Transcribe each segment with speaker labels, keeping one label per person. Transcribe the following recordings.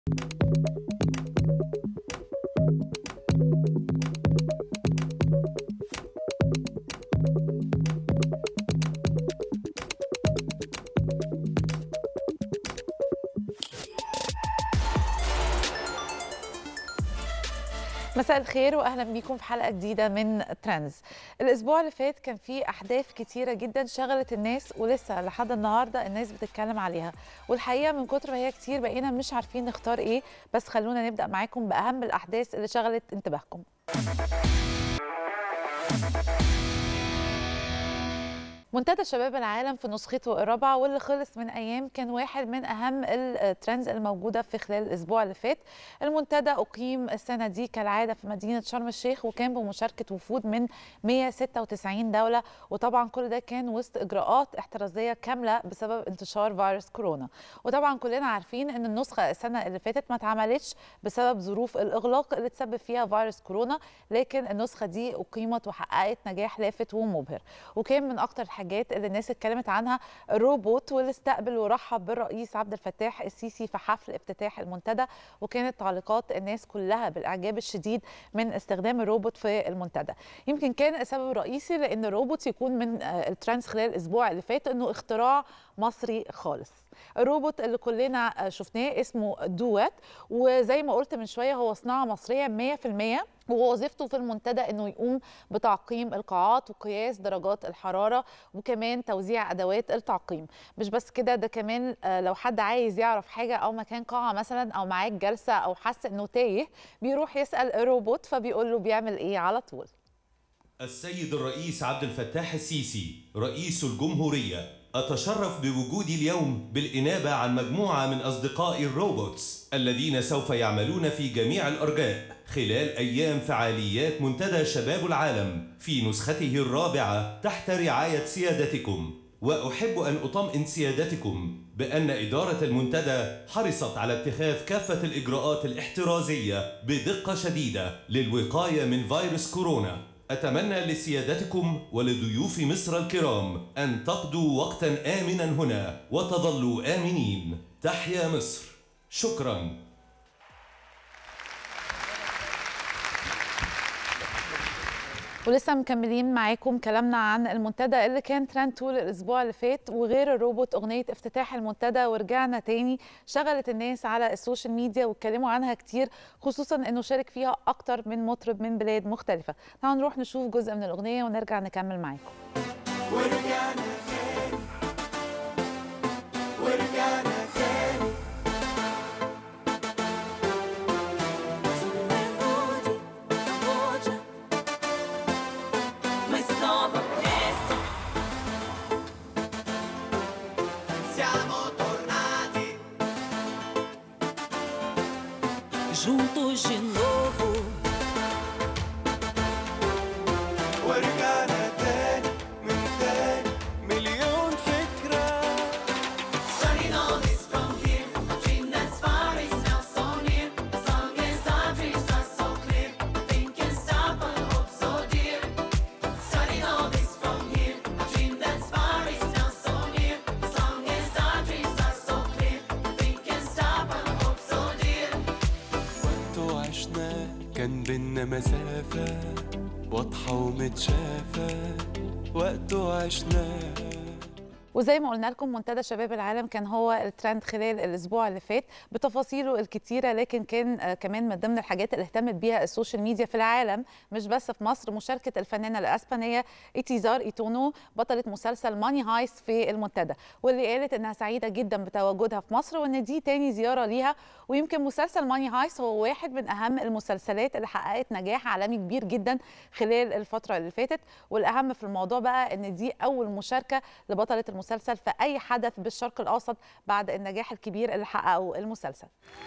Speaker 1: مساء الخير واهلا بيكم في حلقه جديده من ترندز. الاسبوع اللي فات كان فيه احداث كتيره جدا شغلت الناس، ولسه لحد النهارده الناس بتتكلم عليها، والحقيقه من كتر ما هي كتير بقينا مش عارفين نختار ايه. بس خلونا نبدا معاكم باهم الاحداث اللي شغلت انتباهكم. منتدى شباب العالم في نسخته الرابعه واللي خلص من ايام كان واحد من اهم الترندز الموجوده في خلال الاسبوع اللي فات. المنتدى اقيم السنه دي كالعاده في مدينه شرم الشيخ، وكان بمشاركه وفود من 196 دوله، وطبعا كل ده كان وسط اجراءات احترازيه كامله بسبب انتشار فيروس كورونا. وطبعا كلنا عارفين ان النسخه السنه اللي فاتت ما اتعملتش بسبب ظروف الاغلاق اللي تسبب فيها فيروس كورونا، لكن النسخه دي اقيمت وحققت نجاح لافت ومبهر. وكان من اكتر الحاجات اللي الناس اتكلمت عنها الروبوت، واللي استقبل ورحب بالرئيس عبد الفتاح السيسي في حفل افتتاح المنتدى. وكانت تعليقات الناس كلها بالاعجاب الشديد من استخدام الروبوت في المنتدى. يمكن كان السبب الرئيسي لان الروبوت يكون من الترندز خلال الاسبوع اللي فات انه اختراع مصري خالص. الروبوت اللي كلنا شفناه اسمه دوات، وزي ما قلت من شويه هو صناعه مصريه 100%، ووظيفته في المنتدى انه يقوم بتعقيم القاعات وقياس درجات الحراره وكمان توزيع ادوات التعقيم. مش بس كده، ده كمان لو حد عايز يعرف حاجه او مكان قاعه مثلا او معاك جلسه او حس انه تايه، بيروح يسال الروبوت فبيقول له بيعمل ايه على طول.
Speaker 2: السيد الرئيس عبد الفتاح السيسي رئيس الجمهورية، أتشرف بوجودي اليوم بالإنابة عن مجموعة من أصدقائي الروبوتس الذين سوف يعملون في جميع الأرجاء خلال أيام فعاليات منتدى شباب العالم في نسخته الرابعة تحت رعاية سيادتكم. وأحب أن أطمئن سيادتكم بأن إدارة المنتدى حرصت على اتخاذ كافة الإجراءات الاحترازية بدقة شديدة للوقاية من فيروس كورونا. أتمنى لسيادتكم ولضيوف مصر الكرام أن تقضوا وقتا آمنا هنا وتظلوا آمنين. تحيا مصر. شكرا.
Speaker 1: ولسه مكملين معاكم كلامنا عن المنتدى اللي كان ترند طول الاسبوع اللي فات. وغير الروبوت، اغنيه افتتاح المنتدى ورجعنا تاني شغلت الناس على السوشيال ميديا واتكلموا عنها كتير، خصوصا انه شارك فيها اكتر من مطرب من بلاد مختلفه. تعالوا نروح نشوف جزء من الاغنيه ونرجع نكمل معاكم.
Speaker 3: ورجعنا تاني ورجعنا تاني
Speaker 4: juntos de novo.
Speaker 3: ورجعنا تاني من تاني مليون فكرة.
Speaker 5: Starting all this from here, a dream that's far is now so near. As long as our dreams are so clear, nothing can stop our hope so dear. Starting all this from here, a dream that's far is now so near. As long as our dreams are so clear, nothing can stop our hope so dear.
Speaker 3: وقت عشناه كان بينا مسافة واضحة ومتشافة. وقت عشناه.
Speaker 1: وزي ما قلنا لكم منتدى شباب العالم كان هو الترند خلال الاسبوع اللي فات بتفاصيله الكتيره، لكن كان كمان من ضمن الحاجات اللي اهتمت بيها السوشيال ميديا في العالم مش بس في مصر مشاركه الفنانه الاسبانيه إتيزار إيتونو بطله مسلسل ماني هايست في المنتدى، واللي قالت انها سعيده جدا بتواجدها في مصر وان دي تاني زياره ليها. ويمكن مسلسل ماني هايست هو واحد من اهم المسلسلات اللي حققت نجاح عالمي كبير جدا خلال الفتره اللي فاتت. والاهم في الموضوع بقى ان دي اول مشاركه لبطله المسلسل في أي حدث بالشرق الأوسط بعد النجاح الكبير اللي حققه المسلسل.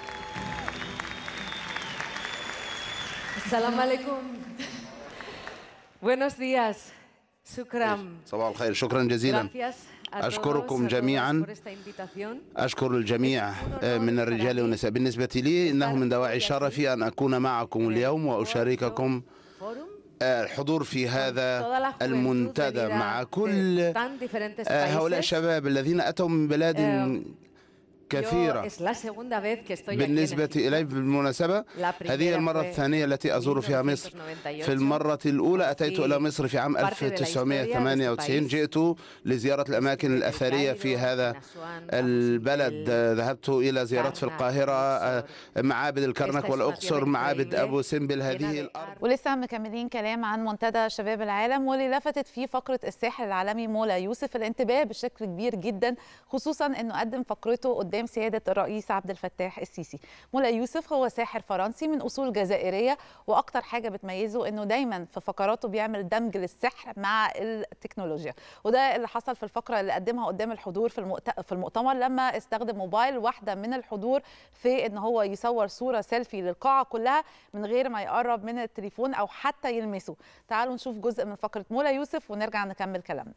Speaker 6: السلام عليكم. Buenos días. شكرا.
Speaker 7: صباح الخير. شكرا جزيلا. أشكركم جميعا. أشكر الجميع من الرجال والنساء. بالنسبة لي إنه من دواعي شرفي أن أكون معكم اليوم وأشارككم الحضور في هذا المنتدى مع كل هؤلاء الشباب الذين أتوا من بلاد كثيرة بالنسبة إلي. بالمناسبة هذه المرة الثانية التي أزور فيها مصر. في المرة الأولى أتيت إلى مصر في عام 1998. جئت لزيارة الأماكن الأثرية في هذا البلد. ذهبت إلى زيارات في القاهرة، معابد الكرنك والأقصر، معابد أبو سمبل. هذه الأرض.
Speaker 1: ولسه مكملين كلام عن منتدى شباب العالم، واللي لفتت فيه فقرة الساحر العالمي مولا يوسف الانتباه بشكل كبير جدا، خصوصا أنه قدم فقرته قدام سيادة الرئيس عبد الفتاح السيسي. مولا يوسف هو ساحر فرنسي من أصول جزائرية، وأكتر حاجة بتميزه أنه دايما في فقراته بيعمل دمج للسحر مع التكنولوجيا، وده اللي حصل في الفقرة اللي قدمها قدام الحضور في المؤتمر، لما استخدم موبايل واحدة من الحضور في أنه هو يصور صورة سيلفي للقاعة كلها من غير ما يقرب من التليفون أو حتى يلمسه. تعالوا نشوف جزء من فقرة مولا يوسف ونرجع نكمل كلامنا.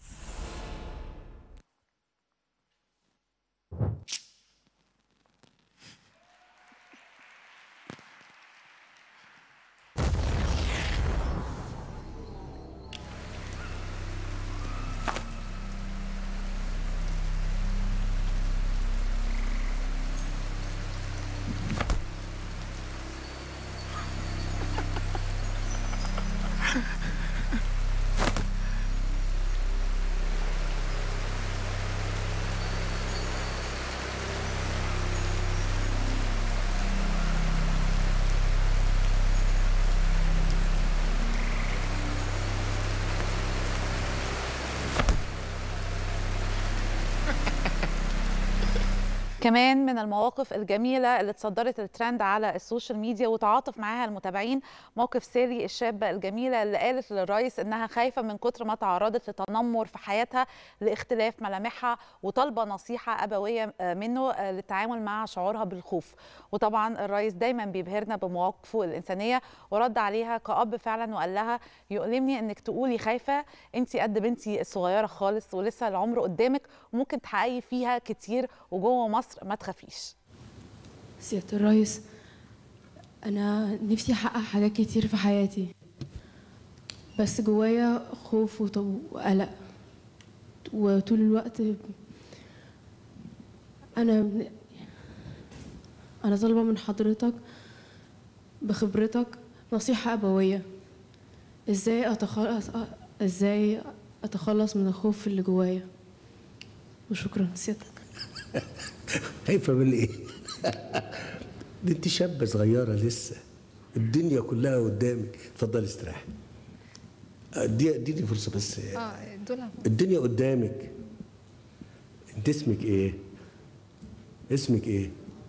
Speaker 1: كمان من المواقف الجميلة اللي تصدرت الترند على السوشيال ميديا وتعاطف معاها المتابعين موقف سالي الشابة الجميلة اللي قالت للرئيس انها خايفة من كتر ما تعرضت لتنمر في حياتها لاختلاف ملامحها، وطالبة نصيحة أبوية منه للتعامل مع شعورها بالخوف. وطبعا الرئيس دايما بيبهرنا بمواقفه الإنسانية، ورد عليها كأب فعلا وقال لها يؤلمني انك تقولي خايفة، انت قد بنتي الصغيرة خالص ولسه العمر قدامك وممكن تحققي فيها كتير، وجوه مصر ما تخافيش.
Speaker 4: سيادة الرئيس، أنا نفسي أحقق حاجات كتير في حياتي، بس جوايا خوف وقلق، وطول الوقت أنا طالبة من حضرتك بخبرتك نصيحة أبوية، إزاي أتخلص من الخوف اللي جوايا. وشكرا سيادتك.
Speaker 8: خايفة من ايه؟ دي انت شابة صغيرة لسه، الدنيا كلها قدامك. اتفضلي استريحي. اديني فرصة بس. الدنيا قدامك. انت اسمك ايه؟ اسمك ايه؟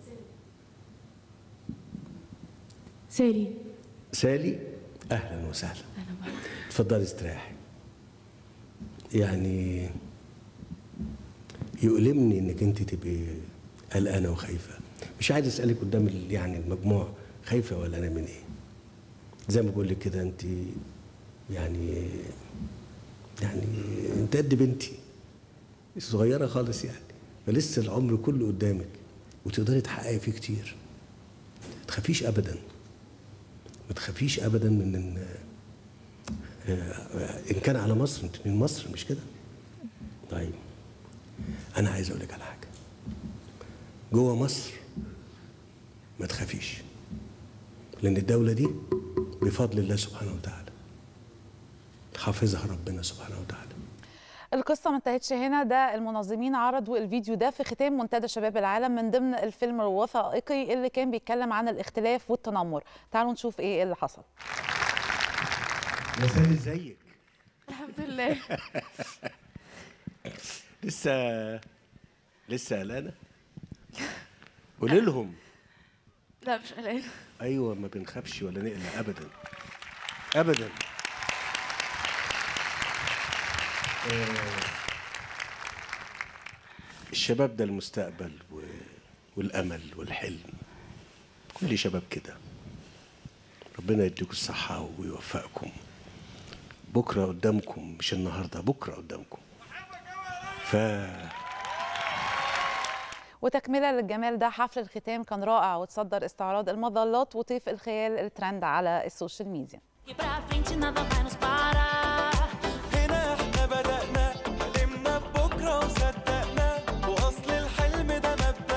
Speaker 4: سالي.
Speaker 8: سالي؟ اهلا وسهلا. اتفضلي استريحي. يعني يؤلمني انك انت تبقي قلقانه وخايفه. مش عايز اسالك قدام يعني المجموع خايفه ولا انا من ايه؟ زي ما بقول لك كده، انت يعني انت قد بنتي صغيره خالص يعني، فلسه العمر كله قدامك وتقدري تحققي فيه كتير. ما تخافيش ابدا، ما تخافيش ابدا من ان كان على مصر. انت من مصر مش كده؟ طيب أنا عايز أقول لك على حاجة. جوه مصر ما تخافيش، لأن الدولة دي بفضل الله سبحانه وتعالى حافظها ربنا سبحانه وتعالى.
Speaker 1: القصة ما انتهتش هنا، ده المنظمين عرضوا الفيديو ده في ختام منتدى شباب العالم من ضمن الفيلم الوثائقي اللي كان بيتكلم عن الاختلاف والتنمر. تعالوا نشوف ايه اللي حصل.
Speaker 8: يا سالي ازيك؟
Speaker 4: الحمد لله.
Speaker 8: لسه قلقانة؟ قولي لهم.
Speaker 4: لا مش قلقانة.
Speaker 8: أيوة، ما بنخافش ولا نقلق أبدا أبدا. الشباب ده المستقبل والأمل والحلم. كل شباب كده، ربنا يديكم الصحة ويوفقكم. بكرة قدامكم، مش النهاردة، بكرة قدامكم.
Speaker 1: وتكملة للجمال ده، حفل الختام كان رائع وتصدر استعراض المظلات وطيف الخيال الترند على السوشيال ميديا.
Speaker 3: هنا احنا بدأنا حلمنا ببكرة وصدقنا، وأصل الحلم ده مبدأ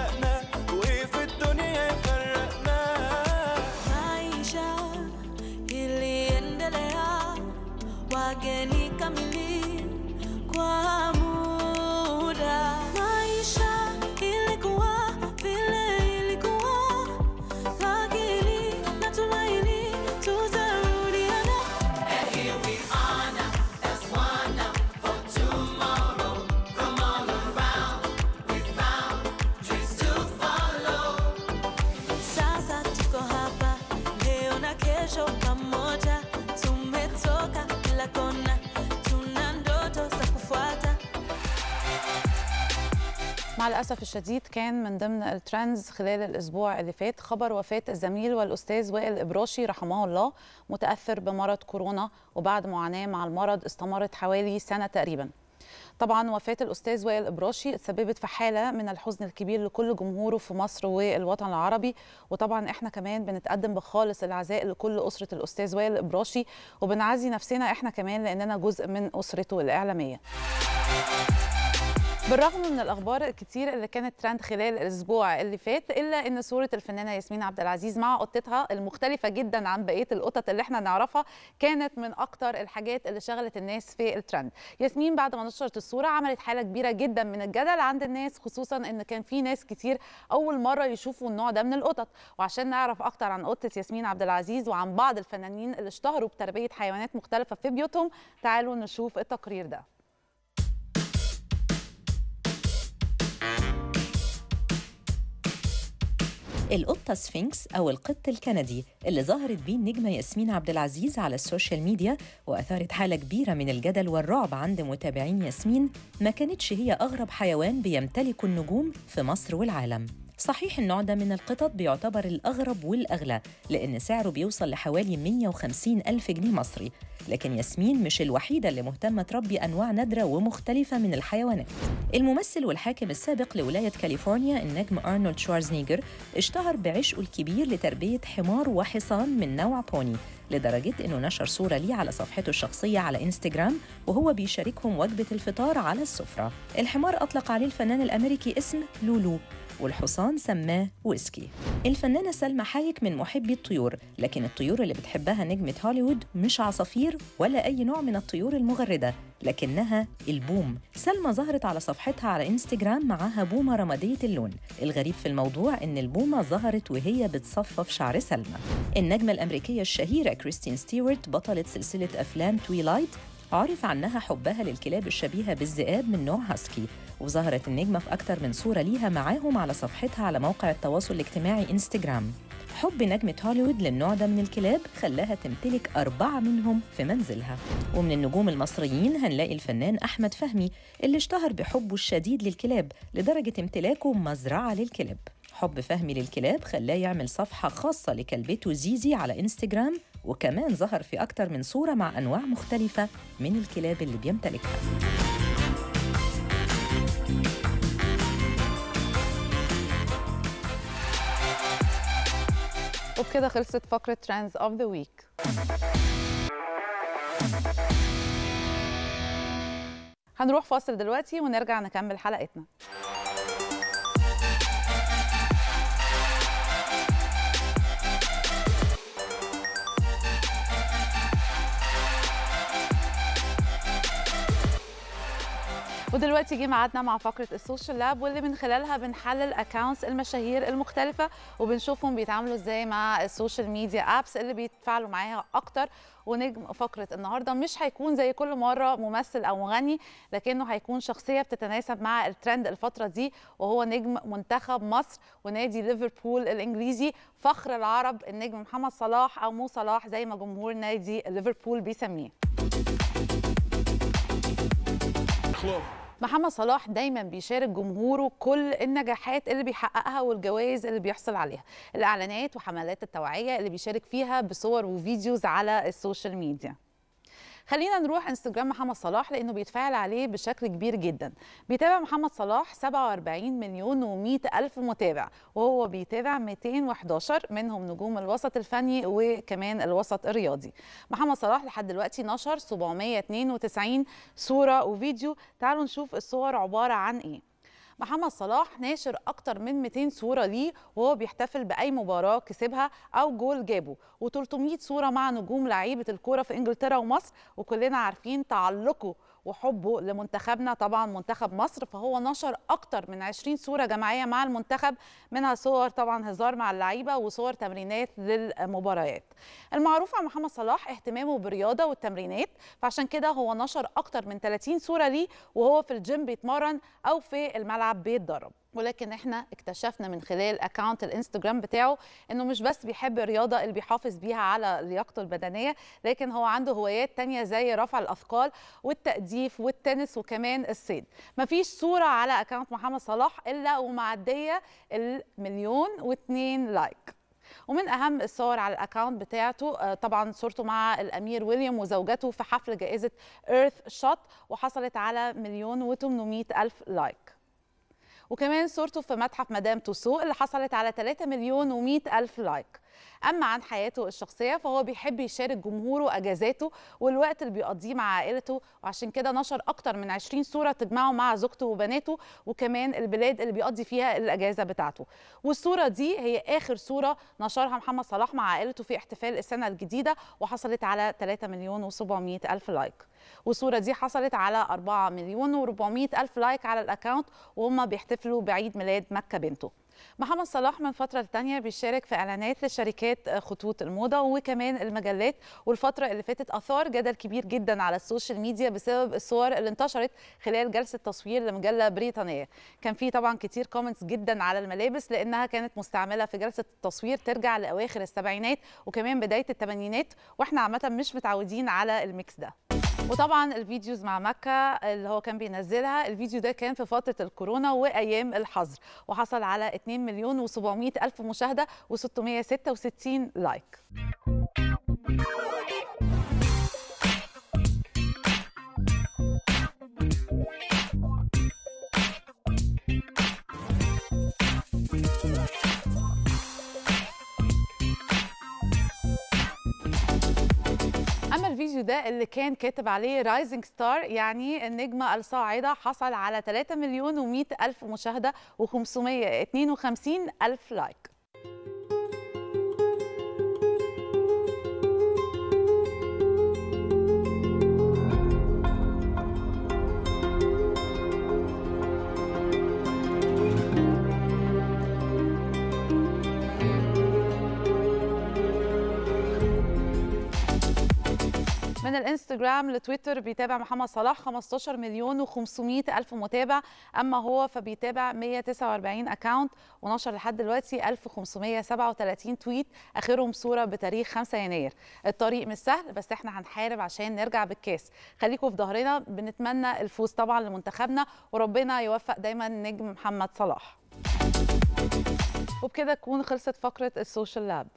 Speaker 5: kesho pamoja tumetoka kila kona, tuna ndoto za kufuata.
Speaker 1: مع الأسف الشديد كان من ضمن الترندز خلال الأسبوع اللي فات خبر وفاة الزميل والأستاذ وائل إبراشي رحمه الله، متأثر بمرض كورونا وبعد معاناة مع المرض استمرت حوالي سنة تقريبا. طبعا وفاة الأستاذ وائل إبراشي تسببت في حالة من الحزن الكبير لكل جمهوره في مصر والوطن العربي، وطبعا احنا كمان بنتقدم بخالص العزاء لكل أسرة الأستاذ وائل إبراشي، وبنعزي نفسنا احنا كمان لأننا جزء من أسرته الإعلامية. بالرغم من الأخبار الكتير اللي كانت ترند خلال الأسبوع اللي فات، إلا إن صورة الفنانة ياسمين عبد العزيز مع قطتها المختلفة جدا عن بقية القطط اللي احنا نعرفها كانت من أكتر الحاجات اللي شغلت الناس في الترند. ياسمين بعد ما نشرت الصورة عملت حالة كبيرة جدا من الجدل عند الناس، خصوصا إن كان في ناس كتير أول مرة يشوفوا النوع ده من القطط. وعشان نعرف أكتر عن قطة ياسمين عبد العزيز وعن بعض الفنانين اللي اشتهروا بتربية حيوانات مختلفة في بيوتهم، تعالوا نشوف التقرير ده.
Speaker 9: القطة سفينكس أو القط الكندي اللي ظهرت بيه النجمة ياسمين عبد العزيز على السوشيال ميديا وأثارت حالة كبيرة من الجدل والرعب عند متابعين ياسمين، ما كانتش هي أغرب حيوان بيمتلكه النجوم في مصر والعالم. صحيح النوع ده من القطط بيعتبر الأغرب والأغلى لأن سعره بيوصل لحوالي 150 ألف جنيه مصري، لكن ياسمين مش الوحيدة اللي مهتمة تربي أنواع نادرة ومختلفة من الحيوانات. الممثل والحاكم السابق لولاية كاليفورنيا النجم أرنولد شوارزنيجر اشتهر بعشقه الكبير لتربية حمار وحصان من نوع بوني، لدرجة إنه نشر صورة ليه على صفحته الشخصية على إنستجرام وهو بيشاركهم وجبة الفطار على السفرة. الحمار أطلق عليه الفنان الأمريكي اسم لولو، والحصان سماه ويسكي. الفنانة سلمى حايك من محبي الطيور، لكن الطيور اللي بتحبها نجمة هوليوود مش عصافير ولا أي نوع من الطيور المغردة، لكنها البوم. سلمى ظهرت على صفحتها على إنستجرام معاها بومة رمادية اللون. الغريب في الموضوع إن البومة ظهرت وهي بتصفف شعر سلمى. النجمة الأمريكية الشهيرة كريستين ستيوارت بطلة سلسلة أفلام تويلايت عرف عنها حبها للكلاب الشبيهة بالذئاب من نوع هاسكي، وظهرت النجمة في أكتر من صورة ليها معاهم على صفحتها على موقع التواصل الاجتماعي إنستجرام. حب نجمة هوليوود للنوع ده من الكلاب خلاها تمتلك 4 منهم في منزلها. ومن النجوم المصريين هنلاقي الفنان أحمد فهمي اللي اشتهر بحبه الشديد للكلاب لدرجة امتلاكه مزرعة للكلاب. حب فهمي للكلاب خلاه يعمل صفحة خاصة لكلبته زيزي على إنستجرام، وكمان ظهر في أكتر من صورة مع أنواع مختلفة من الكلاب اللي بيمتلكها.
Speaker 1: وبكده خلصت فقرة ترندز اوف ذا ويك. هنروح فاصل دلوقتي ونرجع نكمل حلقتنا. ودلوقتي جه ميعادنا مع فقره السوشيال لاب، واللي من خلالها بنحلل اكونتس المشاهير المختلفه وبنشوفهم بيتعاملوا ازاي مع السوشيال ميديا ابس اللي بيتفاعلوا معاها اكتر. ونجم فقره النهارده مش هيكون زي كل مره ممثل او مغني، لكنه هيكون شخصيه بتتناسب مع الترند الفتره دي، وهو نجم منتخب مصر ونادي ليفربول الانجليزي، فخر العرب، النجم محمد صلاح او مو صلاح زي ما جمهور نادي ليفربول بيسميه. محمد صلاح دايما بيشارك جمهوره كل النجاحات اللي بيحققها والجوائز اللي بيحصل عليها، الاعلانات وحملات التوعيه اللي بيشارك فيها بصور وفيديوز على السوشيال ميديا. خلينا نروح انستجرام محمد صلاح لانه بيتفاعل عليه بشكل كبير جدا. بيتابع محمد صلاح 47 مليون و100 الف متابع، وهو بيتابع 211 منهم نجوم الوسط الفني وكمان الوسط الرياضي. محمد صلاح لحد دلوقتي نشر 792 صورة وفيديو. تعالوا نشوف الصور عبارة عن ايه. محمد صلاح ناشر أكتر من 200 صورة ليه وهو بيحتفل بأي مباراة كسبها أو جول جابه، و300 صورة مع نجوم لعيبة الكورة في إنجلترا ومصر، وكلنا عارفين تعلقه وحبه لمنتخبنا طبعا منتخب مصر، فهو نشر أكتر من 20 صورة جماعية مع المنتخب، منها صور طبعا هزار مع اللعيبة وصور تمرينات للمباريات. المعروف عن محمد صلاح اهتمامه بالرياضة والتمرينات، فعشان كده هو نشر أكتر من 30 صورة ليه وهو في الجيم بيتمرن أو في الملعب بيتدرب. ولكن احنا اكتشفنا من خلال اكاونت الانستجرام بتاعه انه مش بس بيحب الرياضه اللي بيحافظ بيها على لياقته البدنيه، لكن هو عنده هوايات تانية زي رفع الاثقال والتأديف والتنس وكمان الصيد. مفيش صوره على اكاونت محمد صلاح الا ومعديه ال1,000,002 لايك. ومن اهم الصور على الاكاونت بتاعته طبعا صورته مع الامير ويليام وزوجته في حفل جائزه ايرث شوت وحصلت على 1,800,000 لايك. وكمان صورته في متحف مدام توسو اللي حصلت على 3,100,000 لايك. أما عن حياته الشخصية فهو بيحب يشارك جمهوره أجازاته والوقت اللي بيقضيه مع عائلته، وعشان كده نشر أكتر من 20 صورة تجمعه مع زوجته وبناته وكمان البلاد اللي بيقضي فيها الأجازة بتاعته. والصورة دي هي آخر صورة نشرها محمد صلاح مع عائلته في احتفال السنة الجديدة وحصلت على 3,700,000 لايك. والصورة دي حصلت على 4,400,000 لايك على الأكاونت وهم بيحتفلوا بعيد ميلاد مكة بنته. محمد صلاح من فترة لتانية بيشارك في إعلانات لشركات خطوط الموضة وكمان المجلات، والفترة اللي فاتت أثار جدل كبير جدا على السوشيال ميديا بسبب الصور اللي انتشرت خلال جلسة تصوير لمجلة بريطانية. كان في طبعا كتير كومنتس جدا على الملابس لأنها كانت مستعملة في جلسة التصوير ترجع لأواخر السبعينات وكمان بداية الثمانينات، واحنا عامة مش متعودين على الميكس ده. وطبعا الفيديوز مع مكة اللي هو كان بينزلها، الفيديو ده كان في فترة الكورونا وأيام الحظر وحصل على 2,700,000 مشاهدة و666 لايك. أما الفيديو ده اللي كان كاتب عليه رايزنج ستار يعني النجمة الصاعدة حصل على 3,100,000 مشاهدة و552,000 لايك. من الانستجرام لتويتر بيتابع محمد صلاح 15,500,000 متابع، اما هو فبيتابع 149 اكاونت ونشر لحد دلوقتي 1,537 تويت اخرهم صوره بتاريخ 5 يناير. الطريق مش سهل بس احنا هنحارب عشان نرجع بالكاس. خليكم في ظهرنا، بنتمنى الفوز طبعا لمنتخبنا وربنا يوفق دايما نجم محمد صلاح. وبكده تكون خلصت فقره السوشيال لاب.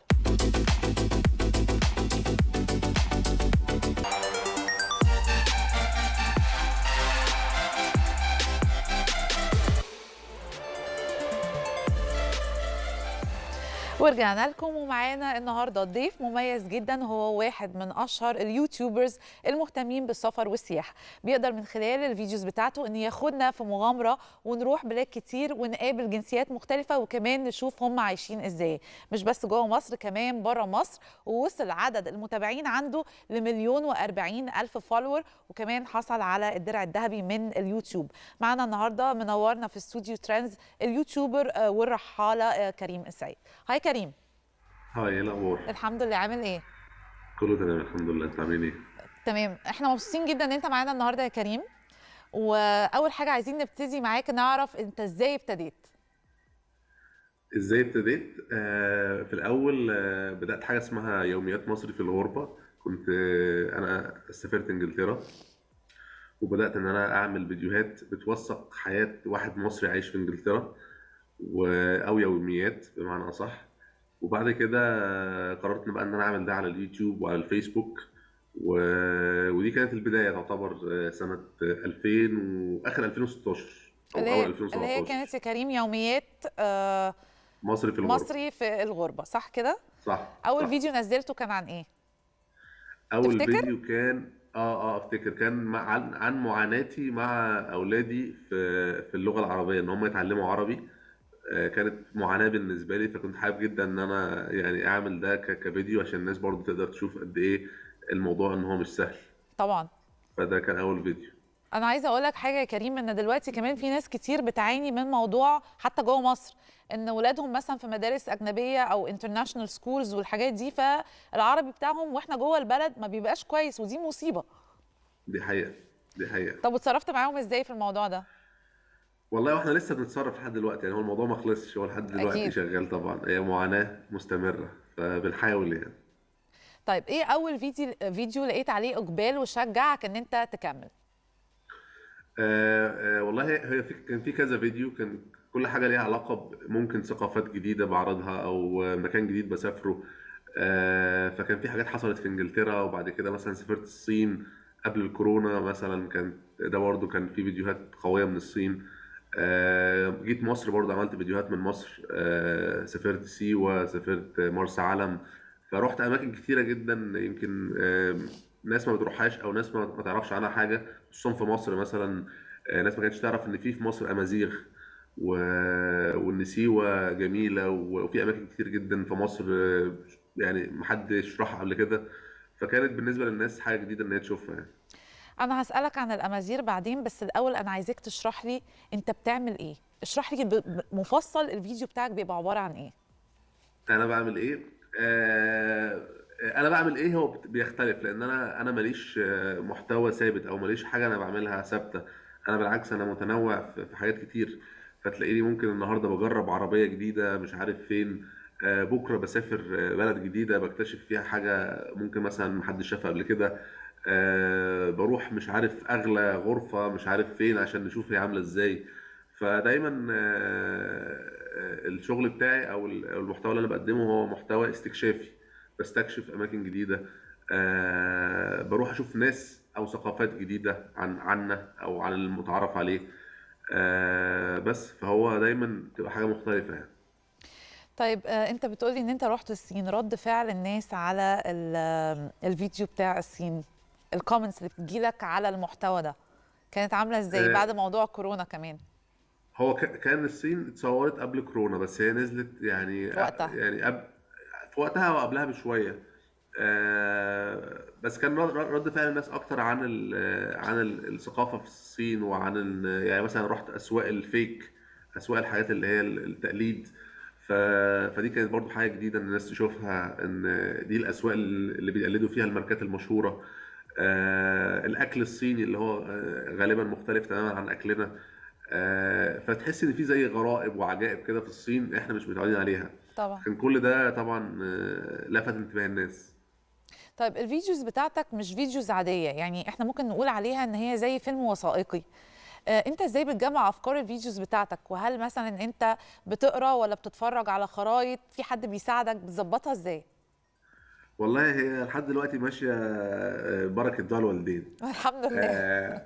Speaker 1: ورجعنا لكم ومعانا النهارده ضيف مميز جدا، هو واحد من اشهر اليوتيوبرز المهتمين بالسفر والسياحه. بيقدر من خلال الفيديوز بتاعته ان ياخدنا في مغامره ونروح بلاد كتير ونقابل جنسيات مختلفه وكمان نشوف هم عايشين ازاي، مش بس جوه مصر كمان بره مصر. ووصل عدد المتابعين عنده ل1,040,000 فولور وكمان حصل على الدرع الذهبي من اليوتيوب. معانا النهارده منورنا في استوديو ترندز اليوتيوبر والرحاله كريم السيد. هاي كريم.
Speaker 10: هاي، ايه الاخبار؟
Speaker 1: الحمد لله، عامل ايه؟
Speaker 10: كله تمام الحمد لله، انت عامل ايه؟
Speaker 1: تمام، احنا مبسوطين جدا ان انت معانا النهارده يا كريم. واول حاجه عايزين نبتدي معاك نعرف انت ازاي ابتديت.
Speaker 10: ازاي ابتديت؟ في الاول بدات حاجه اسمها يوميات مصري في الغربه. كنت انا سافرت انجلترا وبدات ان انا اعمل فيديوهات بتوثق حياه واحد مصري عايش في انجلترا او يوميات بمعنى اصح. وبعد كده قررت بقى ان انا اعمل ده على اليوتيوب وعلى الفيسبوك ودي كانت البدايه تعتبر سنه 2000 واخر 2016 او اول 2017
Speaker 1: اللي هي كانت يا كريم يوميات
Speaker 10: مصري في الغربه.
Speaker 1: مصري في الغربه، صح كده؟
Speaker 10: صح.
Speaker 1: اول
Speaker 10: صح.
Speaker 1: فيديو نزلته كان عن ايه؟
Speaker 10: اول
Speaker 1: تفتكر؟
Speaker 10: فيديو كان افتكر كان عن معاناتي مع اولادي في اللغه العربيه، ان هم يتعلموا عربي. كانت معاناة بالنسبة لي، فكنت حابب جدا ان انا يعني اعمل ده كفيديو عشان الناس برضو تقدر تشوف قد ايه الموضوع ان هو مش سهل.
Speaker 1: طبعا.
Speaker 10: فده كان اول فيديو.
Speaker 1: انا عايزه اقول لك حاجه يا كريم، ان دلوقتي كمان في ناس كتير بتعاني من موضوع حتى جوه مصر، ان ولادهم مثلا في مدارس اجنبيه او انترناشونال سكولز والحاجات دي، فالعربي بتاعهم واحنا جوه البلد ما بيبقاش كويس، ودي مصيبه.
Speaker 10: دي حقيقة.
Speaker 1: طب اتصرفت معاهم ازاي في الموضوع ده؟
Speaker 10: والله واحنا لسه بنتصرف لحد دلوقتي، يعني هو الموضوع ما خلصش، هو لحد دلوقتي
Speaker 1: اكيد.
Speaker 10: شغال طبعا، هي معاناة مستمرة فبنحاول يعني.
Speaker 1: طيب ايه اول فيديو لقيت عليه اقبال وشجعك ان انت تكمل؟
Speaker 10: والله كان في كذا فيديو، كان كل حاجة ليها علاقة ممكن ثقافات جديدة بعرضها أو مكان جديد بسافره. فكان في حاجات حصلت في إنجلترا، وبعد كده مثلا سافرت الصين قبل الكورونا مثلا، كان ده برضه كان في فيديوهات قوية من الصين. جيت مصر برضه عملت فيديوهات من مصر. سافرت سيوة، سافرت مرسى علم، فرحت أماكن كتيرة جدا يمكن ناس ما بتروحهاش أو ناس ما تعرفش عنها حاجة، خصوصا في مصر مثلا. ناس ما كانتش تعرف ان في مصر امازيغ و... وان سيوه جميله، وفي اماكن كتير جدا في مصر يعني محدش راحها قبل كده، فكانت بالنسبه للناس حاجه جديده ان هي تشوفها يعني.
Speaker 1: انا هسألك عن الامازيغ بعدين، بس الاول انا عايزاك تشرح لي انت بتعمل ايه. اشرح لي مفصل الفيديو بتاعك بيبقى عبارة عن ايه؟
Speaker 10: انا بعمل ايه؟ انا بعمل ايه هو بيختلف، لان انا ماليش محتوى ثابت او ماليش حاجه انا بعملها ثابته. انا بالعكس انا متنوع في حاجات كتير، فتلاقيني ممكن النهارده بجرب عربيه جديده مش عارف فين، بكره بسافر بلد جديده بكتشف فيها حاجه ممكن مثلا محدش شافها قبل كده، بروح مش عارف اغلى غرفه مش عارف فين عشان نشوف هي عامله ازاي. فدايما الشغل بتاعي او المحتوى اللي انا بقدمه هو محتوى استكشافي، بستكشف اماكن جديده، بروح اشوف ناس او ثقافات جديده عنا او عن المتعارف عليه. بس فهو دايما بتبقى حاجه مختلفه يعني.
Speaker 1: طيب انت بتقولي ان انت رحت الصين، رد فعل الناس على الفيديو بتاع الصين، الكومنتس اللي بتجيلك على المحتوى ده كانت عاملة ازاي بعد موضوع كورونا كمان؟
Speaker 10: هو كان الصين اتصورت قبل كورونا، بس هي نزلت يعني
Speaker 1: في وقتها.
Speaker 10: يعني في وقتها وقبلها بشويه. بس كان رد فعل الناس اكتر عن الثقافه في الصين، وعن يعني مثلا رحت اسواق الفيك، اسواق الحاجات اللي هي التقليد. فدي كانت برضو حاجه جديده ان الناس تشوفها، ان دي الاسواق اللي بيقلدوا فيها الماركات المشهوره. الاكل الصيني اللي هو غالبا مختلف تماما عن اكلنا. فتحس ان في زي غرائب وعجائب كده في الصين احنا مش متعودين عليها.
Speaker 1: طبعا.
Speaker 10: كان كل ده طبعا لفت انتباه الناس.
Speaker 1: طيب الفيديوز بتاعتك مش فيديوز عادية، يعني احنا ممكن نقول عليها ان هي زي فيلم وثائقي. انت ازاي بتجمع افكار الفيديوز بتاعتك؟ وهل مثلا انت بتقرا ولا بتتفرج على خرايط؟ في حد بيساعدك؟ بتظبطها ازاي؟
Speaker 10: والله هي لحد دلوقتي ماشيه بركه دعاء الوالدين.
Speaker 1: الحمد لله.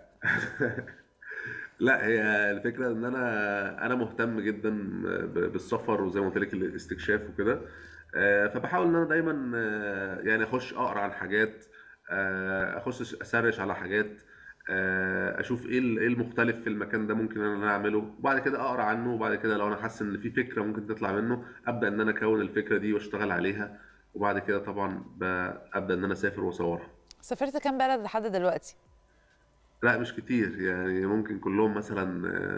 Speaker 10: لا، هي الفكره ان انا مهتم جدا بالسفر، وزي ما قلت لك الاستكشاف وكده. فبحاول ان انا دايما يعني اخش اقرا عن حاجات، اخش اسرش على حاجات، اشوف ايه المختلف في المكان ده ممكن انا اعمله، وبعد كده اقرا عنه، وبعد كده لو انا حاسس ان في فكره ممكن تطلع منه ابدا ان انا اكون الفكره دي واشتغل عليها، وبعد كده طبعا ابدا ان انا اسافر واصورها.
Speaker 1: سافرت كام بلد لحد دلوقتي؟
Speaker 10: لا مش كتير، يعني ممكن كلهم مثلا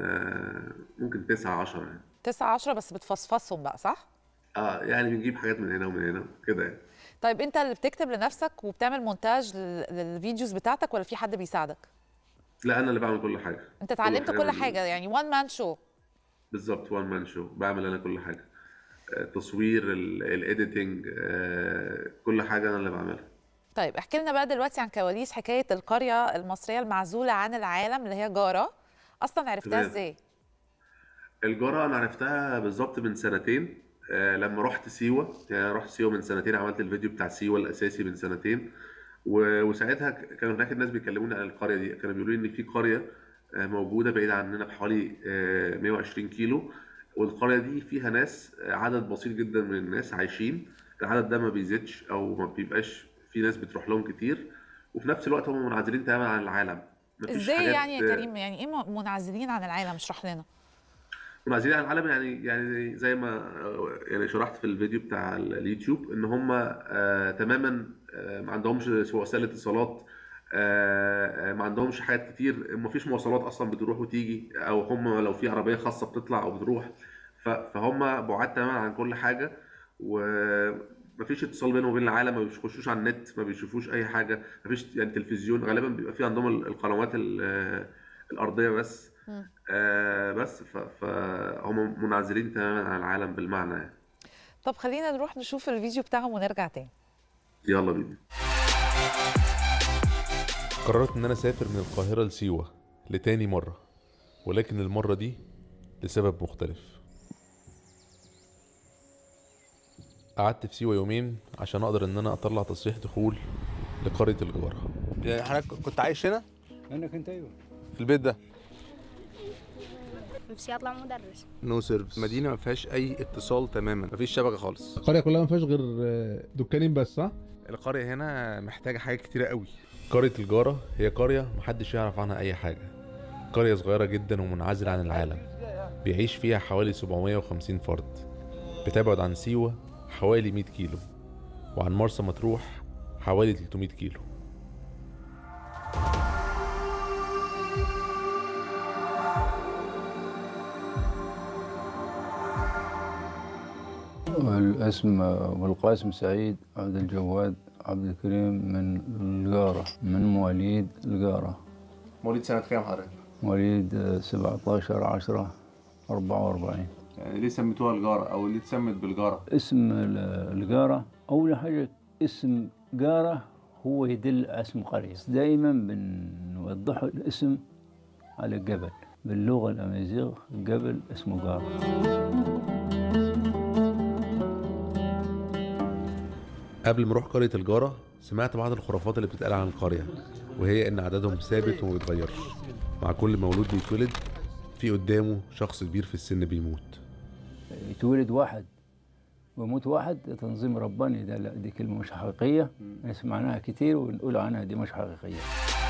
Speaker 10: ممكن 9 10 يعني.
Speaker 1: 9 10 بس بتفصفصهم بقى صح؟
Speaker 10: يعني بنجيب حاجات من هنا ومن هنا كده يعني.
Speaker 1: طيب انت اللي بتكتب لنفسك وبتعمل مونتاج للفيديوز بتاعتك ولا في حد بيساعدك؟
Speaker 10: لا انا اللي بعمل كل حاجه.
Speaker 1: انت اتعلمت كل حاجه يعني وان مان شو.
Speaker 10: بالظبط، وان مان شو، بعمل انا كل حاجه، التصوير، الايديتنج، كل حاجه انا اللي بعملها.
Speaker 1: طيب احكي لنا بقى دلوقتي عن كواليس حكايه القريه المصريه المعزوله عن العالم اللي هي جاره، اصلا عرفتها ازاي؟
Speaker 10: الجاره انا عرفتها بالظبط من سنتين، لما رحت سيوه، يعني رحت سيوه من سنتين، عملت الفيديو بتاع سيوه الاساسي من سنتين، وساعتها كانوا هناك الناس بيكلموني عن القريه دي، كانوا بيقولوا لي ان في قريه موجوده بعيده عننا بحوالي 120 كيلو، والقريه دي فيها ناس، عدد بسيط جدا من الناس عايشين، العدد ده ما بيزيدش او ما بيبقاش في ناس بتروح لهم كتير، وفي نفس الوقت هم منعزلين تماما عن العالم.
Speaker 1: ازاي يعني يا كريم؟ يعني ايه منعزلين عن العالم؟ اشرح لنا.
Speaker 10: منعزلين عن العالم يعني زي ما يعني شرحت في الفيديو بتاع اليوتيوب، ان هم تماما ما عندهمش وسائل اتصالات، ما عندهمش حاجات كتير، ما فيش مواصلات اصلا بتروح وتيجي، او هم لو في عربيه خاصه بتطلع او بتروح، فهم بعاد تماما عن كل حاجه، ومفيش اتصال بينهم وبين العالم، ما بيخشوش على النت، ما بيشوفوش اي حاجه، مفيش يعني تلفزيون، غالبا بيبقى في عندهم القنوات الارضيه بس، بس فهم منعزلين تماما عن العالم بالمعنى يعني.
Speaker 1: طب خلينا نروح نشوف الفيديو بتاعهم ونرجع تاني.
Speaker 10: يلا بينا.
Speaker 11: قررت ان انا اسافر من القاهرة لسيوة لتاني مرة، ولكن المرة دي لسبب مختلف. قعدت في سيوة يومين عشان اقدر ان انا اطلع تصريح دخول لقرية الجارة.
Speaker 12: يعني حضرتك كنت عايش هنا؟
Speaker 13: انا كنت ايوه
Speaker 12: في البيت ده.
Speaker 14: نفسي اطلع مدرس.
Speaker 12: نو سيرفيس، مدينة ما فيهاش اي اتصال تماما، ما فيش شبكة خالص.
Speaker 11: القرية كلها ما فيهاش غير دكانين بس، صح؟
Speaker 12: القرية هنا محتاجة حاجات كتيرة قوي.
Speaker 11: قرية الجارة هي قرية محدش يعرف عنها اي حاجة، قرية صغيرة جدا ومنعزلة عن العالم، بيعيش فيها حوالي 750 فرد، بتبعد عن سيوة حوالي 100 كيلو، وعن مرسى مطروح حوالي 300 كيلو.
Speaker 13: الاسم والقاسم سعيد عبد الجواد عبد الكريم من الجارة، من مواليد الجارة.
Speaker 12: مواليد سنة كام حضرتك؟
Speaker 13: مواليد 17/10/44.
Speaker 12: يعني ليه سميتوها الجارة أو ليه اتسمت بالجارة؟
Speaker 13: اسم الجارة أول حاجة اسم جارة هو يدل على اسم قرية، دائما بنوضح الاسم على جبل، باللغة الأمازيغ جبل اسمه جارة.
Speaker 11: قبل ما اروح قرية الجارة سمعت بعض الخرافات اللي بتتقال عن القرية، وهي ان عددهم ثابت وما بيتغيرش، مع كل مولود بيتولد في قدامه شخص كبير في السن بيموت.
Speaker 13: يتولد واحد ويموت واحد، تنظيم رباني ده، لا دي كلمة مش حقيقية، سمعناها كتير ونقول عنها دي مش حقيقية.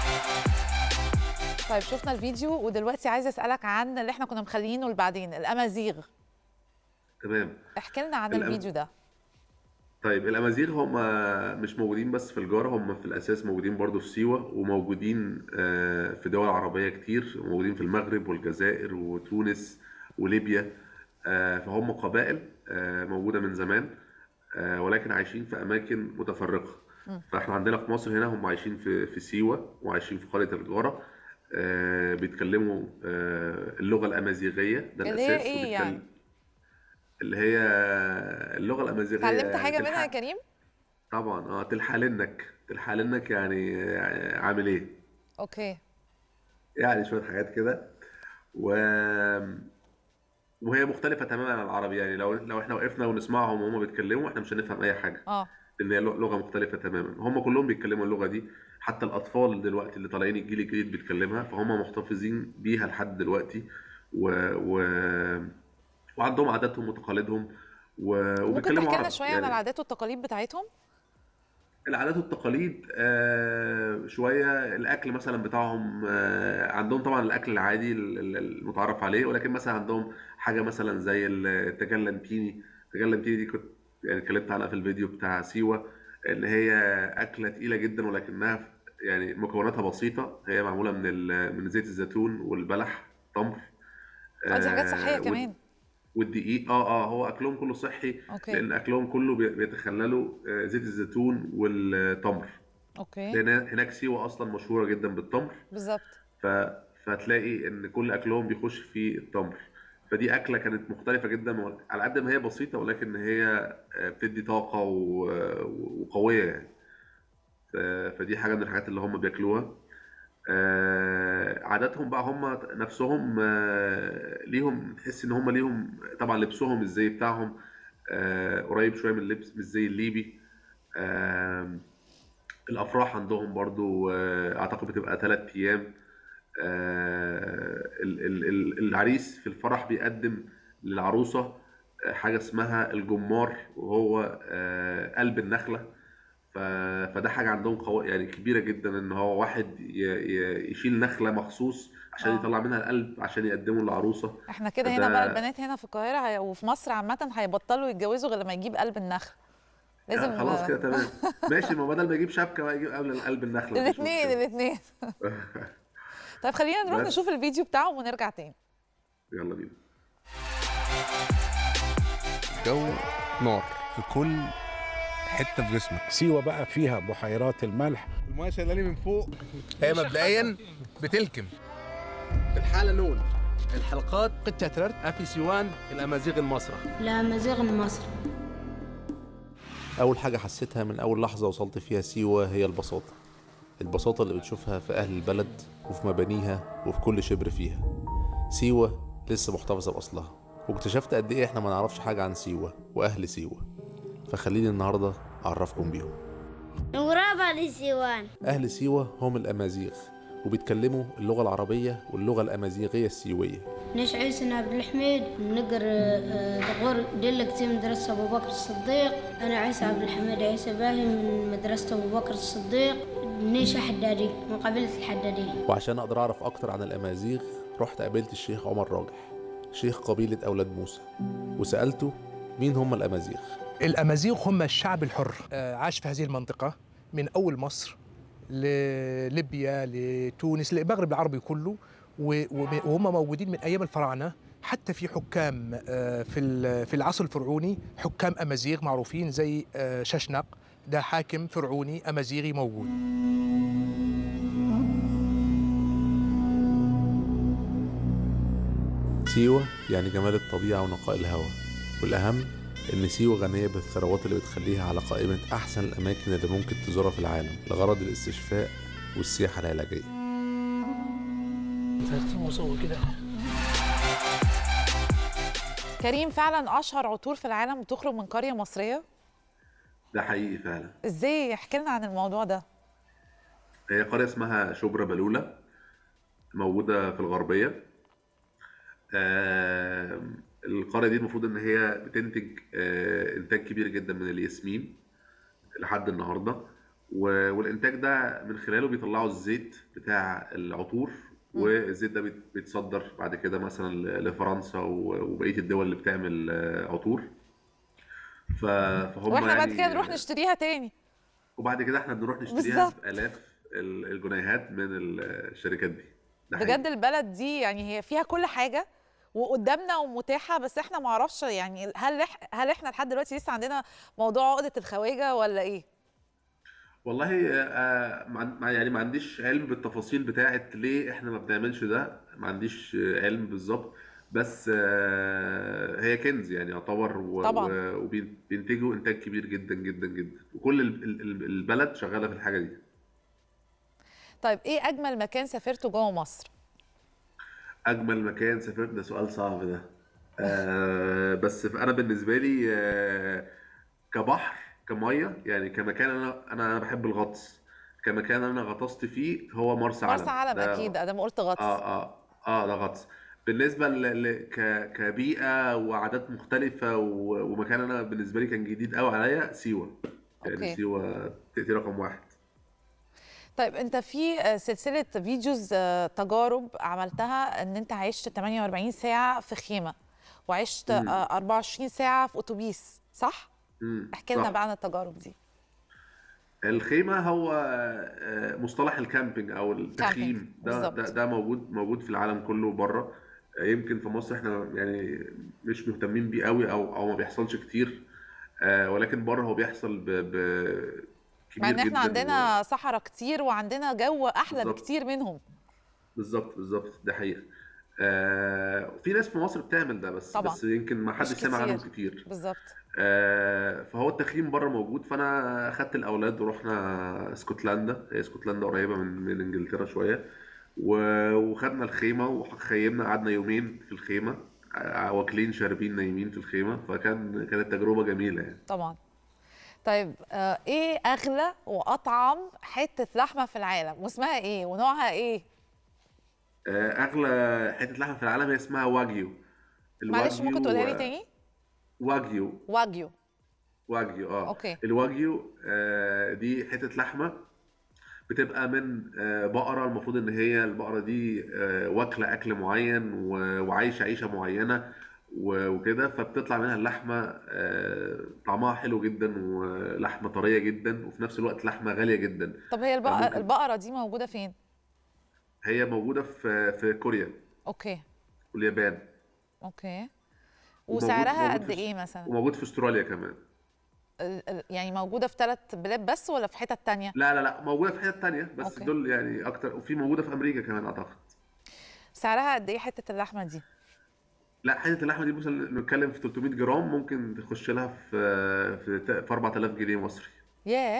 Speaker 1: طيب شفنا الفيديو ودلوقتي عايزة اسألك عن اللي احنا كنا مخليينه لبعدين، الأمازيغ.
Speaker 10: تمام.
Speaker 1: احكي لنا عن الفيديو ده.
Speaker 10: طيب الأمازيغ هم مش موجودين بس في الجارة، هم في الأساس موجودين برضو في سيوة، وموجودين في دول عربية كتير، موجودين في المغرب والجزائر وتونس وليبيا. فهم قبائل موجودة من زمان، ولكن عايشين في أماكن متفرقة. فاحنا عندنا في مصر هنا هم عايشين في سيوة وعايشين في قرية الجارة، بيتكلموا اللغة الأمازيغية، ده
Speaker 1: اللي
Speaker 10: الأساس.
Speaker 1: هي ايه يعني؟
Speaker 10: اللي هي اللغة الأمازيغية.
Speaker 1: اتعلمت حاجة منها يا كريم؟
Speaker 10: طبعا تلحالنك يعني عامل ايه؟
Speaker 1: اوكي.
Speaker 10: يعني شوية حاجات كده وهي مختلفة تماما عن العربي، يعني لو احنا وقفنا ونسمعهم وهم بيتكلموا احنا مش هنفهم أي حاجة. لأن هي لغة مختلفة تماما، هم كلهم بيتكلموا اللغة دي، حتى الأطفال دلوقتي اللي طالعين الجيل الجديد بيتكلمها، فهم محتفظين بيها لحد دلوقتي وعندهم عاداتهم وتقاليدهم وبيتكلموا
Speaker 1: ممكن تحكي لنا
Speaker 10: عربي.
Speaker 1: شوية عن العادات والتقاليد بتاعتهم؟
Speaker 10: العادات والتقاليد شوية. الأكل مثلا بتاعهم، عندهم طبعا الأكل العادي المتعارف عليه، ولكن مثلا عندهم حاجة مثلا زي التجلنتيني. التجلنتيني دي كنت يعني اتكلمت عنها في الفيديو بتاع سيوة، اللي هي أكلة تقيلة جدا ولكنها يعني مكوناتها بسيطة، هي معمولة من زيت الزيتون والبلح، تمر.
Speaker 1: دي حاجات صحية كمان.
Speaker 10: والدقيق. هو اكلهم كله صحي.
Speaker 1: أوكي.
Speaker 10: لان اكلهم كله بيتخللوا زيت الزيتون والتمر.
Speaker 1: اوكي.
Speaker 10: لان هناك سيوه اصلا مشهوره جدا بالتمر.
Speaker 1: بالظبط.
Speaker 10: فتلاقي ان كل اكلهم بيخش فيه التمر. فدي اكله كانت مختلفه جدا، على قد ما هي بسيطه ولكن هي بتدي طاقه وقويه يعني. فدي حاجه من الحاجات اللي هم بياكلوها. عاداتهم بقى هم نفسهم ليهم، تحس ان هم ليهم طبعا لبسهم الزي بتاعهم قريب شويه من اللبس من الزي الليبي. الافراح عندهم برضو اعتقد بتبقى 3 ايام. العريس في الفرح بيقدم للعروسه حاجه اسمها الجمار، وهو قلب النخله. فده حاجه عندهم قويه يعني كبيره جدا، ان هو واحد يشيل نخله مخصوص عشان يطلع منها القلب عشان يقدمه للعروسه.
Speaker 1: احنا كده هنا بقى البنات هنا في القاهره وفي مصر عامه هيبطلوا يتجوزوا غير لما يجيب قلب النخل. لازم
Speaker 10: خلاص كده تمام. ماشي، ما بدل ما يجيب شبكه بقى يجيب قبل قلب النخله.
Speaker 1: الاثنين. طيب خلينا نروح نشوف الفيديو بتاعهم ونرجع تاني.
Speaker 10: يلا بينا.
Speaker 12: جو نار في كل حته في جسمك.
Speaker 15: سيوه بقى فيها بحيرات الملح،
Speaker 12: الميه شايلاني من فوق. هي مبدئيا بتلكم
Speaker 14: الحالة نون الحلقات قد تترت أفي سيوان الأمازيغ المسرح
Speaker 4: الأمازيغ المصري.
Speaker 11: أول حاجة حسيتها من أول لحظة وصلت فيها سيوة هي البساطة. البساطة اللي بتشوفها في أهل البلد وفي مبانيها وفي كل شبر فيها. سيوة لسه محتفظة بأصلها، واكتشفت قد إيه إحنا ما نعرفش حاجة عن سيوة وأهل سيوة، فخليني النهاردة أعرفكم بيهم.
Speaker 15: غرابة لسيوان.
Speaker 11: أهل سيوة هم الأمازيغ، وبيتكلموا اللغة العربية واللغة الأمازيغية السيوية.
Speaker 15: نش عيسى عبد الحميد نقر غور دلكتي من مدرسة أبو بكر الصديق. أنا عيسى عبد الحميد عيسى باهي من مدرسة أبو بكر الصديق. نيشة حدادي من قبيلة الحدادية.
Speaker 11: وعشان أقدر أعرف أكتر عن الأمازيغ رحت قابلت الشيخ عمر راجح، شيخ قبيلة أولاد موسى، وسألته مين هم الأمازيغ.
Speaker 16: الأمازيغ هم الشعب الحر، عاش في هذه المنطقة من أول مصر لليبيا لتونس للمغرب العربي كله، وهم موجودين من أيام الفراعنة. حتى في حكام في العصر الفرعوني حكام أمازيغ معروفين زي ششنق، ده حاكم فرعوني أمازيغي موجود.
Speaker 11: سيوة يعني جمال الطبيعة ونقاء الهواء، والأهم إن سيوة غنية بالثروات اللي بتخليها على قائمة أحسن الأماكن اللي ممكن تزورها في العالم لغرض الاستشفاء والسياحة العلاجية.
Speaker 1: كريم، فعلا أشهر عطور في العالم بتخرج من قرية مصرية؟
Speaker 10: ده حقيقي فعلا.
Speaker 1: إزاي؟ احكي لنا عن الموضوع ده.
Speaker 10: هي قرية اسمها شبرا بلولة، موجودة في الغربية. القرية دي المفروض إن هي بتنتج إنتاج كبير جدا من الياسمين لحد النهاردة، والإنتاج ده من خلاله بيطلعوا الزيت بتاع العطور، والزيت ده بيتصدر بعد كده مثلا لفرنسا وبقية الدول اللي بتعمل عطور. فهم
Speaker 1: واحنا بعد
Speaker 10: يعني
Speaker 1: كده نروح نشتريها تاني،
Speaker 10: وبعد كده احنا بنروح نشتريها بآلاف الجنيهات من الشركات دي.
Speaker 1: بجد البلد دي يعني هي فيها كل حاجة وقدامنا ومتاحة، بس احنا ما اعرفش يعني هل احنا لحد دلوقتي لسه عندنا موضوع عقدة الخواجة ولا ايه؟
Speaker 10: والله يعني ما عنديش علم بالتفاصيل بتاعت ليه احنا ما بنعملش ده، ما عنديش علم بالظبط، بس هي كنز يعني يعتبر، وبينتجوا انتاج كبير جدا جدا جدا، وكل البلد شغالة في الحاجة دي.
Speaker 1: طيب ايه اجمل مكان سافرته جوه مصر؟
Speaker 10: اجمل مكان سافرت، ده سؤال صعب ده. بس انا بالنسبه لي كبحر كميه يعني كمكان، انا بحب الغطس. كمكان انا غطست فيه هو مرسى علم.
Speaker 1: مرسى علم اكيد، ادام قلت غطس.
Speaker 10: ده غطس. بالنسبه كبيئه وعادات مختلفه ومكان انا بالنسبه لي كان جديد قوي عليا سيوه. يعني سيوه تأتي رقم واحد.
Speaker 1: طيب انت في سلسله فيديوز تجارب عملتها ان انت عشت 48 ساعه في خيمه وعشت 24 ساعه في اتوبيس، صح؟ احكي لنا بقى عن التجارب دي.
Speaker 10: الخيمه هو مصطلح الكامبينج او التخييم، ده موجود في العالم كله بره. يمكن في مصر احنا يعني مش مهتمين بيه قوي او ما بيحصلش كتير، ولكن بره هو بيحصل
Speaker 1: مع ان احنا عندنا صحراء كتير وعندنا جو احلى بكتير منهم.
Speaker 10: بالظبط ده حقيقه. في ناس في مصر بتعمل ده بس يمكن ما حدش سمع عنهم كتير.
Speaker 1: بالظبط.
Speaker 10: فهو التخييم بره موجود. فانا اخدت الاولاد ورحنا اسكتلندا. هي اسكتلندا قريبه من انجلترا شويه، وخدنا الخيمه وخيمنا، قعدنا يومين في الخيمه واكلين شاربين نايمين في الخيمه. كانت تجربه جميله يعني.
Speaker 1: طبعا. طيب ايه اغلى واطعم حته لحمه في العالم واسمها ايه ونوعها ايه؟
Speaker 10: اغلى حته لحمه في العالم هي اسمها واجيو.
Speaker 1: معلش ممكن تقولها لي تاني؟ واجيو.
Speaker 10: اوكي. الواجيو دي حته لحمه بتبقى من بقره. المفروض ان هي البقره دي واكله اكل معين وعايشه عيشه معينه وكده، فبتطلع منها اللحمه طعمها حلو جدا ولحمه طريه جدا، وفي نفس الوقت لحمه غاليه جدا.
Speaker 1: طب هي البقره دي موجوده فين؟
Speaker 10: هي موجوده في كوريا.
Speaker 1: اوكي.
Speaker 10: واليابان.
Speaker 1: اوكي. وسعرها قد ايه مثلا؟
Speaker 10: وموجود في استراليا كمان.
Speaker 1: يعني موجوده في 3 بلاد بس ولا في حتت تانية؟
Speaker 10: لا موجوده في حتت تانية بس. أوكي. دول يعني اكتر. وفي موجوده في امريكا كمان اعتقد.
Speaker 1: سعرها قد ايه حته اللحمه دي؟
Speaker 10: لا، حته اللحمه دي مثلا بنتكلم في 300 جرام، ممكن تخش لها في 4000 جنيه مصري.
Speaker 1: ياه،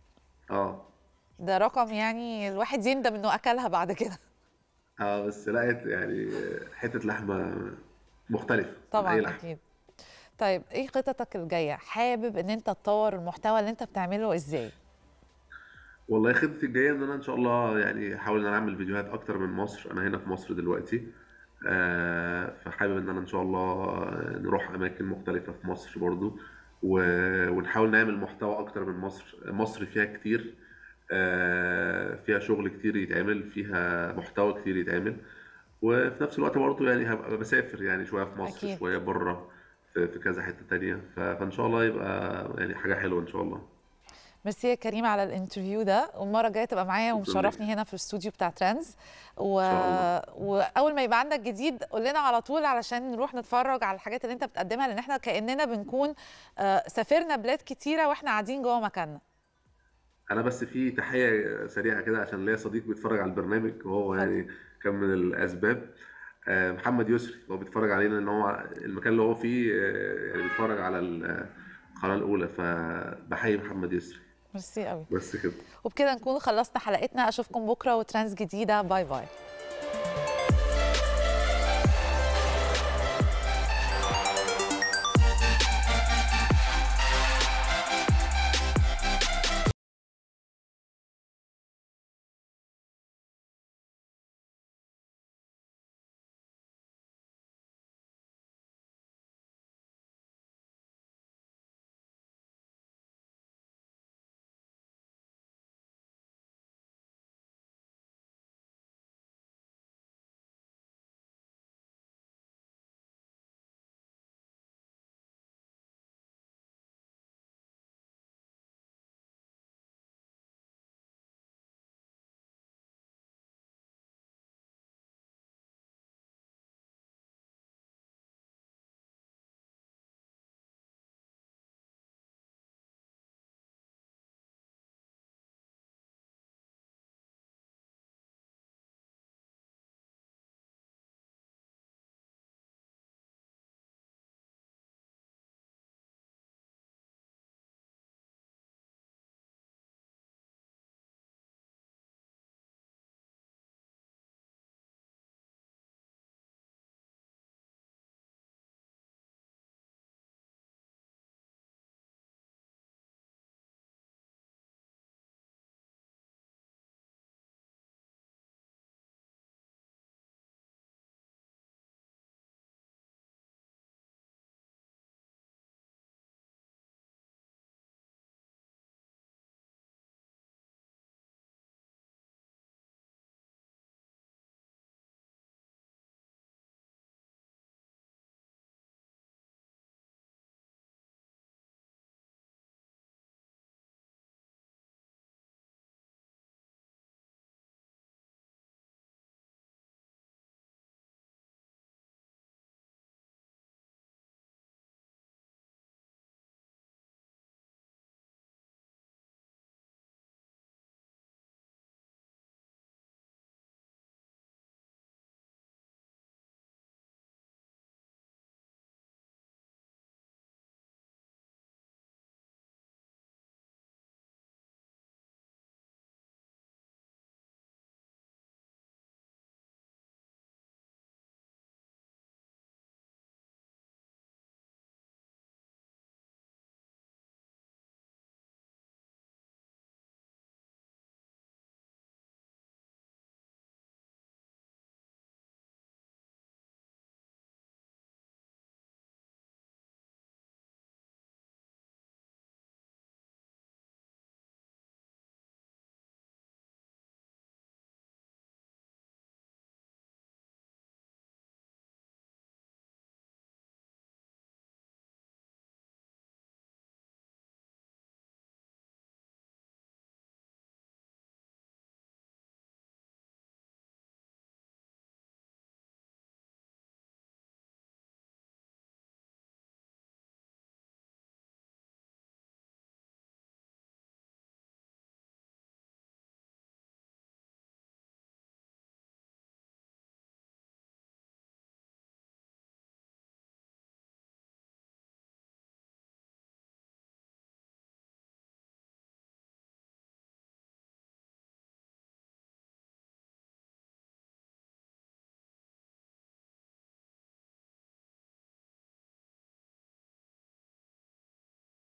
Speaker 10: ده
Speaker 1: رقم يعني الواحد يندم انه اكلها بعد كده.
Speaker 10: بس لقيت يعني حته لحمه مختلفه
Speaker 1: طبعا اكيد. طيب ايه خططك الجايه؟ حابب ان انت تطور المحتوى اللي انت بتعمله ازاي؟
Speaker 10: والله خطتي الجايه ان انا ان شاء الله يعني احاول ان انا اعمل فيديوهات اكتر من مصر. انا هنا في مصر دلوقتي، فحابب ان انا ان شاء الله نروح اماكن مختلفه في مصر برضو، ونحاول نعمل محتوى اكتر من مصر. مصر فيها كتير، فيها شغل كتير يتعمل، فيها محتوى كتير يتعمل، وفي نفس الوقت برضو يعني هبقى بسافر يعني شويه في مصر أكيد. شويه بره في كذا حته تانية، فان شاء الله يبقى يعني حاجه حلوه ان شاء الله.
Speaker 1: ميرسي يا كريم على الانترفيو ده، والمره الجايه تبقى معايا ومشرفني هنا في الاستوديو بتاع ترندز واول ما يبقى عندك جديد قول لنا على طول علشان نروح نتفرج على الحاجات اللي انت بتقدمها، لان احنا كاننا بنكون سافرنا بلاد كتيره واحنا قاعدين جوه مكاننا.
Speaker 10: انا بس في تحيه سريعه كده عشان ليا صديق بيتفرج على البرنامج، وهو يعني كان من الاسباب، محمد يسري. هو بيتفرج علينا، ان هو المكان اللي هو فيه يعني بيتفرج على القناه الاولى، فبحيي محمد يسري.
Speaker 1: ميرسي قوي.
Speaker 10: بس كده،
Speaker 1: وبكده نكون خلصنا حلقتنا. اشوفكم بكره وترانز جديده. باي باي.